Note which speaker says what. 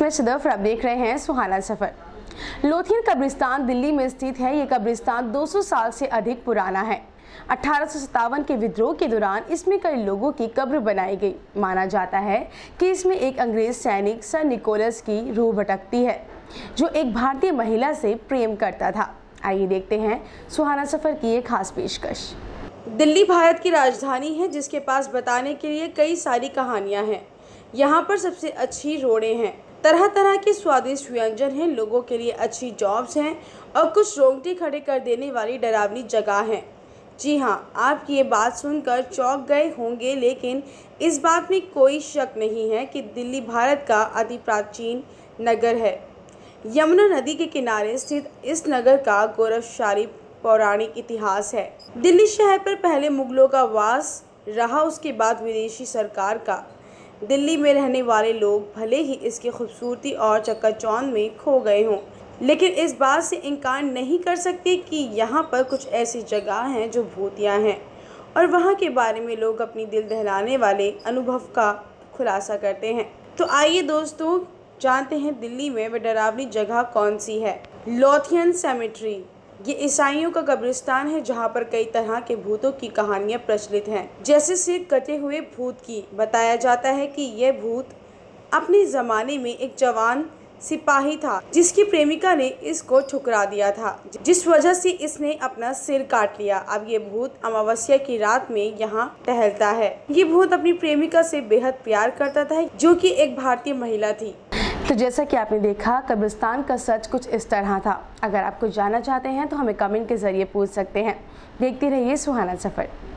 Speaker 1: मैं सदफ और आप देख रहे हैं सुहाना सफर। लोथियन कब्रिस्तान दिल्ली में स्थित है। ये कब्रिस्तान 200 साल से अधिक पुराना है। 1857 के विद्रोह के दौरान इसमें कई लोगों की कब्र बनाई गई। माना जाता है कि इसमें एक अंग्रेज सैनिक सर निकोलस की रूह भटकती है, जो एक भारतीय महिला से प्रेम करता था। आइए देखते हैं सुहाना सफर की एक खास पेशकश। दिल्ली भारत की राजधानी है, जिसके पास बताने के लिए कई सारी कहानियां हैं। यहाँ पर सबसे अच्छी रोडें हैं, तरह तरह के स्वादिष्ट व्यंजन हैं, लोगों के लिए अच्छी जॉब्स हैं और कुछ रोंगटे खड़े कर देने वाली डरावनी जगह हैं। जी हाँ, आप ये बात सुनकर चौंक गए होंगे, लेकिन इस बात में कोई शक नहीं है कि दिल्ली भारत का अति प्राचीन नगर है। यमुना नदी के किनारे स्थित इस नगर का गौरवशाली पौराणिक इतिहास है। दिल्ली शहर पर पहले मुगलों का वास रहा, उसके बाद विदेशी सरकार का। दिल्ली में रहने वाले लोग भले ही इसकी खूबसूरती और चकाचौंध में खो गए हों, लेकिन इस बात से इनकार नहीं कर सकते कि यहाँ पर कुछ ऐसी जगह हैं जो भूतिया हैं और वहाँ के बारे में लोग अपनी दिल दहलाने वाले अनुभव का खुलासा करते हैं। तो आइए दोस्तों, जानते हैं दिल्ली में वह डरावनी जगह कौन सी है। लोथियन सेमेट्री ये ईसाइयों का कब्रिस्तान है, जहाँ पर कई तरह के भूतों की कहानियाँ प्रचलित हैं। जैसे सिर कटे हुए भूत की। बताया जाता है कि यह भूत अपने ज़माने में एक जवान सिपाही था, जिसकी प्रेमिका ने इसको ठुकरा दिया था, जिस वजह से इसने अपना सिर काट लिया। अब ये भूत अमावस्या की रात में यहाँ टहलता है। ये भूत अपनी प्रेमिका से बेहद प्यार करता था, जो कि एक भारतीय महिला थी। तो जैसा कि आपने देखा, कब्रिस्तान का सच कुछ इस तरह था। अगर आप कुछ जानना चाहते हैं तो हमें कमेंट के जरिए पूछ सकते हैं। देखते रहिए सुहाना सफर।